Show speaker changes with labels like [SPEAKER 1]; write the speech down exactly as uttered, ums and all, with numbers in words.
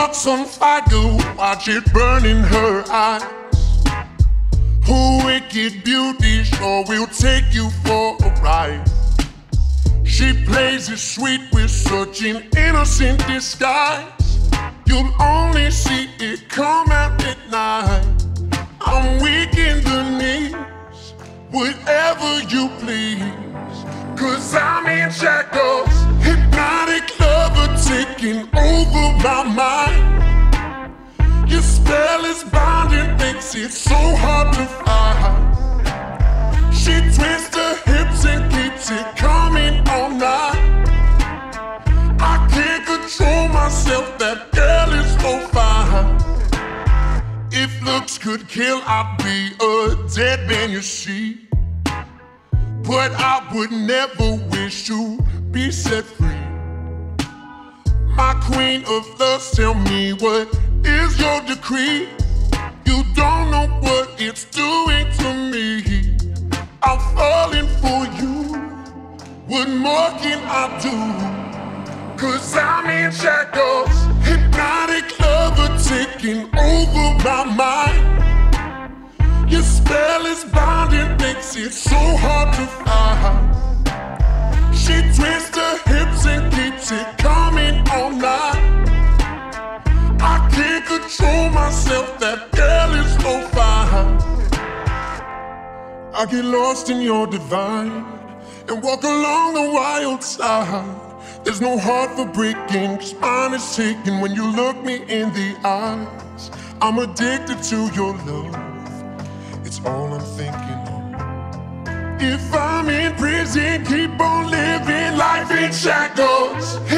[SPEAKER 1] heart's on fire, watch it burn in her eyes. Her wicked beauty sure will take you for a ride. She plays it sweet with such an innocent disguise. You'll only see it come out at night. I'm weak in the knees, whatever you please, 'cause I'm in shackles. Hypnotic lover taking over my mind. Your spell is binding, makes it so hard to find. She twists her hips and keeps it coming all night. I can't control myself, that girl is so fine. If looks could kill, I'd be a dead man, you see. But I would never wish to be set free. My queen of love, tell me, what is your decree? You don't know what it's doing to me. I'm falling for you. What more can I do? 'Cause I'm in shackles. Hypnotic lover taking over my mind. Your spell is binding, makes it so hard to find. She twists her hips and keeps it coming all night. I can't control myself, that girl is so fine. I get lost in your divine and walk along the wild side. There's no heart for breaking, 'cause mine is taken when you look me in the eyes. I'm addicted to your love, it's all I'm thinking of. If I'm in prison, keep on living life in shackles.